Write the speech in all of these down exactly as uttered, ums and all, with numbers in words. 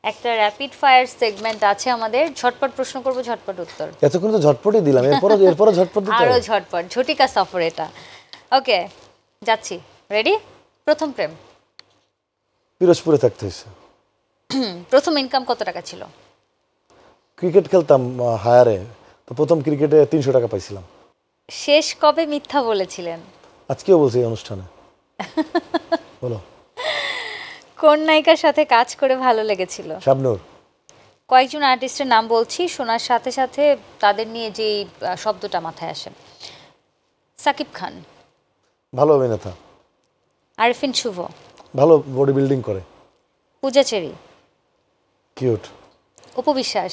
একটা rapid fire segment আছে আমাদের, ঝটপট প্রশ্ন করব, ঝটপট উত্তর। এতক্ষণ তো ঝটপটই দিলাম, এরপর এরপর ঝটপট দিতে আরো ঝটপট, ঝটিকা সফর এটা। ওকে, যাচ্ছি, রেডি? প্রথম প্রেম? পিরোজপুরে থাকতে হয়েছে। প্রথম ইনকাম কত টাকা ছিল? ক্রিকেট খেলতাম হায়ারে, তো প্রথম ক্রিকেটে তিনশো টাকা পাইছিলাম। শেষ কবে মিথ্যা বলেছিলেন? আজকেও বলছি এই অনুষ্ঠানে। বলো। কোন নায়িকার সাথে কাজ করে ভালো লেগেছিল? শাবনূর। কয়েকজন আর্টিস্টের নাম বলছি, শোনার সাথে সাথে তাদের নিয়ে যে শব্দটা মাথায় আসে। সাকিব খান। ভালো অভিনেতা। আরিফিন শুভ। ভালো বডি বিল্ডিং করে। পূজা চেরি। কিউট। উপবিশ্বাস।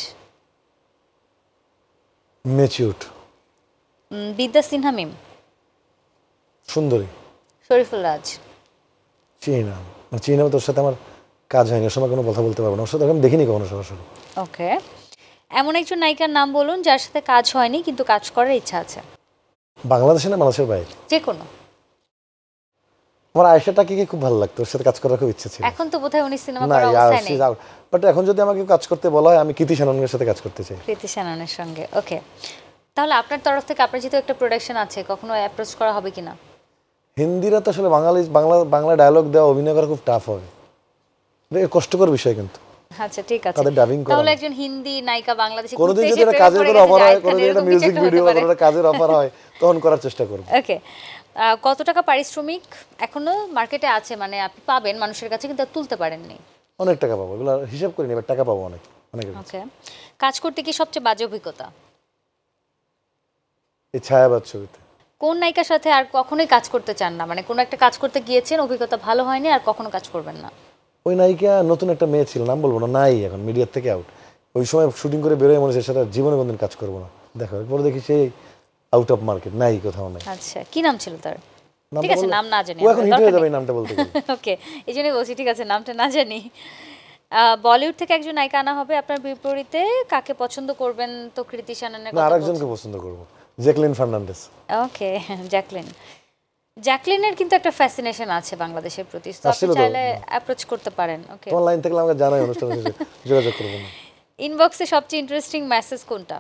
ম্যাচিউরড। বিদ্যা সিনহা মিম। সুন্দরী। শরীফুল রাজ। চিনা, মানে চিনা তোর সাথে আমার কাজ হয়নি, ওর সময় কোনো কথা বলতে পারবো না, ওর সাথে আমি দেখিনি কখনো সরাসরি। ওকে, এমন একজন নায়িকার নাম বলুন যার সাথে কাজ হয়নি কিন্তু কাজ করার ইচ্ছা আছে। বাংলাদেশে না বাংলাদেশের বাইরে? যে কোনো। আমার আয়েশাটাকে খুব ভালো লাগতো, ওর সাথে কাজ করার খুব ইচ্ছা ছিল। এখন তো বোধহয় উনি সিনেমা করার অবস্থায় নেই। বাট এখন যদি আমাকে কাজ করতে বলা হয়, আমি কৃতি সেননের সাথে কাজ করতে চাই। কৃতি সেননের সঙ্গে। ওকে, তাহলে আপনার তরফ থেকে, আপনার যেহেতু একটা প্রোডাকশন আছে, কখনো অ্যাপ্রোচ করা হবে কিনা? হিন্দিরা তো আসলে বাঙালি বাংলা বাংলা ডায়লগ দেওয়া, অভিনয় করা খুব টাফ হবে, কষ্টকর বিষয় কিন্তু। আচ্ছা ঠিক আছে, তাদের ডাবিং করা। তাহলে একজন হিন্দি নায়িকা বাংলাদেশে কোনোদিন যদি একটা কাজের কোনো অফার হয়, কোনোদিন একটা মিউজিক ভিডিও বা কোনো কাজের অফার হয়, তখন করার চেষ্টা করব। ওকে, কত টাকা পারিশ্রমিক এখনো মার্কেটে আছে, মানে আপনি পাবেন মানুষের কাছে কিন্তু তুলতে পারেননি? অনেক টাকা পাবো, এগুলো হিসাব করি না, টাকা পাবো অনেক অনেক। ওকে, কাজ করতে কি সবচেয়ে বাজে অভিজ্ঞতা? এই ছায়াবাদ ছবিতে। কোন নায়িকার সাথে আর কখনোই কাজ করতে চান না, মানে কোনো একটা কাজ করতে গিয়েছেন, অভিজ্ঞতা ভালো হয়নি, আর কখনো কাজ করবেন না? ওই নায়িকা নতুন একটা মেয়ে ছিল, নাম বলবো না, নাই এখন মিডিয়ার থেকে আউট। ওই সময় শুটিং করে বেরোয় মনে হচ্ছে সাথে জীবনে কোনদিন কাজ করবো না, দেখো পরে দেখি সেই আউট অফ মার্কেট, নাই কোথাও নাই। আচ্ছা, কি নাম ছিল তার? ঠিক আছে, নাম না জানি, ও এখন হিট হয়ে যাবে নামটা বলতে। ওকে, এই জন্যই বলছি, ঠিক আছে নামটা না জানি। বলিউড থেকে একজন নায়িকা আনা হবে, আপনার বিপরীতে কাকে পছন্দ করবেন? তো কৃতি সেননের কথা, আরেকজনকে পছন্দ করব, জ্যাকলিন ফার্নান্ডেজ। ওকে, জ্যাকলিন। জ্যাকলিনের কিন্তু একটা ফ্যাসিনেশন আছে বাংলাদেশের প্রতি, তো আপনি চাইলে অ্যাপ্রোচ করতে পারেন। ওকে, তোমার লাইন থাকলে আমাকে জানাই, অনুষ্ঠানে যোগাযোগ করব না। ইনবক্সে সবচেয়ে ইন্টারেস্টিং মেসেজ কোনটা?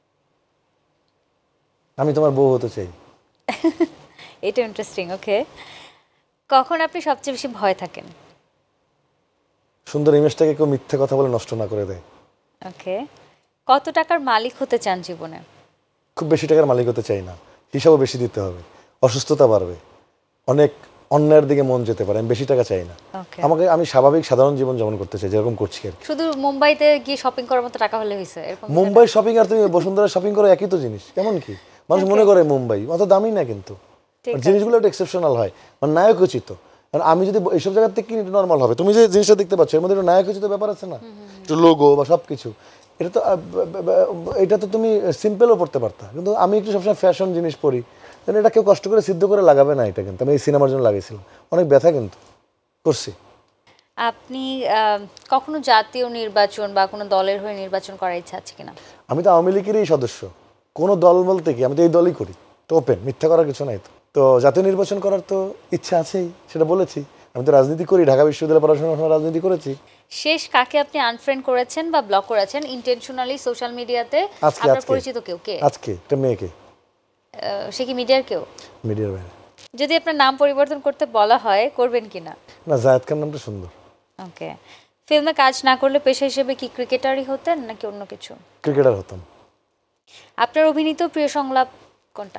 আমি তোমার বউ হতে চাই। এটা ইন্টারেস্টিং। ওকে, কখন আপনি সবচেয়ে বেশি ভয় থাকেন? সুন্দর ইমেজটাকে কেউ মিথ্যে কথা বলে নষ্ট না করে দেয়। ওকে, কত টাকার মালিক হতে চান জীবনে? খুব বেশি টাকার মালিক হতে চাই না, হিসাবও বেশি দিতে হবে, অসুস্থতা বাড়বে, অনেক অন্যায়ের দিকে মন যেতে পারে, আমি বেশি টাকা চাই না। আমাকে, আমি স্বাভাবিক সাধারণ জীবন যাপন করতে চাই, যেরকম করছি আর কি। শুধু মুম্বাইতে গিয়ে শপিং করার মতো টাকা হলে হইছে এরকম? মুম্বাই শপিং আর তুমি বসুন্ধরা শপিং করো একই তো জিনিস, কেমন কি? মানুষ মনে করে মুম্বাই অত দামি না, কিন্তু জিনিসগুলো একটু এক্সেপশনাল হয়, মানে নায়কোচিত। আর আমি যদি এইসব জায়গার থেকে কিনি, নর্মাল হবে। তুমি যে জিনিসটা দেখতে পাচ্ছ, এর মধ্যে একটু নায়কোচিত ব্যাপার আছে না, একটু লোগো বা সব কিছু, এটা তো এটা তো তুমি সিম্পলও পড়তে পারতা, কিন্তু আমি একটু সবসময় ফ্যাশন জিনিস পড়ি, এটা কেউ কষ্ট করে সিদ্ধ করে লাগাবে না, এটা কিন্তু আমি এই সিনেমার জন্য লাগিয়েছিলাম, অনেক ব্যথা কিন্তু করছি। আপনি কখনো জাতীয় নির্বাচন বা কোনো দলের হয়ে নির্বাচন করার ইচ্ছা আছে কিনা? আমি তো আওয়ামী লীগেরই সদস্য, কোনো দল বলতে কি, আমি তো এই দলই করি, তো ওপেন, মিথ্যা করার কিছু নাই। তো তো জাতীয় নির্বাচন করার তো ইচ্ছা আছেই, সেটা বলেছি। আমি তো রাজনীতি করি, ঢাকা বিশ্ববিদ্যালয়ে পড়াশোনার সময় রাজনীতি করেছি। শেষ কাকে আপনি আনফ্রেন্ড করেছেন বা ব্লক করেছেন ইন্টেনশনালি সোশ্যাল মিডিয়াতে? আপনার পরিচিত কেউ? কে? আজকে একটা মেয়েকে। সে কি মিডিয়ার কেউ? মিডিয়ার বাইরে। যদি আপনার নাম পরিবর্তন করতে বলা হয়, করবেন কিনা? না, জায়েদ খান নামটা সুন্দর। ওকে, ফিল্মে কাজ না করলে পেশা হিসেবে কি ক্রিকেটারই হতেন নাকি অন্য কিছু? ক্রিকেটার হতাম। আপনার অভিনীত প্রিয় সংলাপ কোনটা?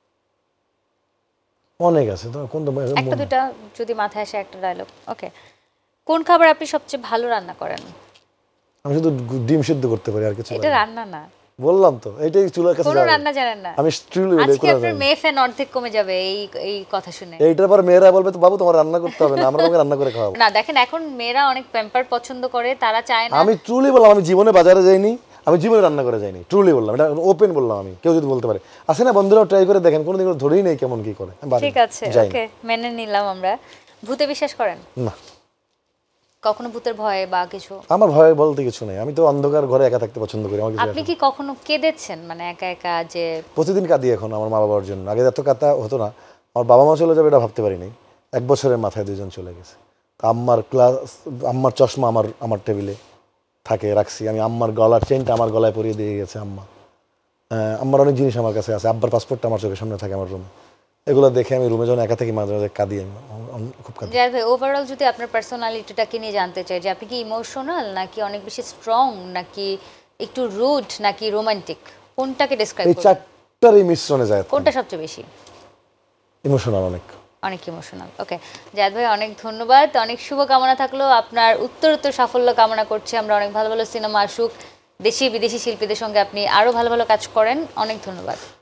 অনেক আছে তো, কোনটা? একটা দুটা যদি মাথায় আসে, একটা ডায়লগ। ওকে, কোন খাবার আপনি সবচেয়ে ভালো রান্না করেন? আমি শুধু ডিম সিদ্ধ করতে পারি, আর কিছু না। এটা রান্না না, বললাম তো, এটাই চুলার কাছে। কোনো রান্না জানেন না? আমি স্ট্রিলি বলি। আজকে আপনার মেয়ে ফ্যান অর্ধেক কমে যাবে এই এই কথা শুনে। এইটার পর মেয়েরা বলবে তো বাবু তোমার রান্না করতে হবে না, আমরা তোমাকে রান্না করে খাওয়াবো। না দেখেন, এখন মেয়েরা অনেক প্যাম্পার পছন্দ করে, তারা চায় না। আমি ট্রুলি বললাম, আমি জীবনে বাজারে যাইনি, আমি জীবনে রান্না করে যাইনি, ট্রুলি বললাম, এটা ওপেন বললাম। আমি কেউ যদি বলতে পারে, আসে না বন্ধুরাও ট্রাই করে দেখেন, কোনোদিন ধরেই নেই কেমন কি করে। ঠিক আছে, ওকে, মেনে নিলাম আমরা। ভূতে বিশ্বাস করেন? না। কখনো ভূতের ভয় বা কিছু? আমার ভয় বলতে কিছু নেই, আমি তো অন্ধকার ঘরে একা থাকতে পছন্দ করি। আমার আপনি কি কখনো কেঁদেছেন, মানে একা একা? যে প্রতিদিন কাঁদি এখন আমার মা বাবার জন্য, আগে এত কাঁদা হতো না। আমার বাবা মা চলে যাবে এটা ভাবতে পারিনি, এক বছরের মাথায় দুজন চলে গেছে। আম্মার ক্লাস, আম্মার চশমা আমার আমার টেবিলে, থাকে রাখছি আমি আম্মার গলার চেনটা আমার গলায় পরিয়ে দিয়ে গেছে আম্মা আম্মার অনেক জিনিস আমার কাছে আছে আব্বার পাসপোর্টটা আমার চোখের সামনে থাকে আমার রুমে এগুলো দেখে আমি রুমে যখন একা থেকে মাঝে মাঝে কাঁদি আমি খুব কাঁদি জায়েদ ভাই ওভারঅল যদি আপনার পার্সোনালিটিটাকে নিয়ে জানতে চাই যে আপনি কি ইমোশনাল নাকি অনেক বেশি স্ট্রং নাকি একটু রুড নাকি রোমান্টিক কোনটাকে ডেসক্রাইব এই চারটারই মিশ্রণে যায় কোনটা সবচেয়ে বেশি ইমোশনাল অনেক অনেক ইমোশনাল ওকে জায়েদ ভাই অনেক ধন্যবাদ অনেক শুভকামনা থাকলো আপনার উত্তর উত্তর সাফল্য কামনা করছি আমরা অনেক ভালো ভালো সিনেমা আসুক দেশি বিদেশি শিল্পীদের সঙ্গে আপনি আরো ভালো ভালো কাজ করেন অনেক ধন্যবাদ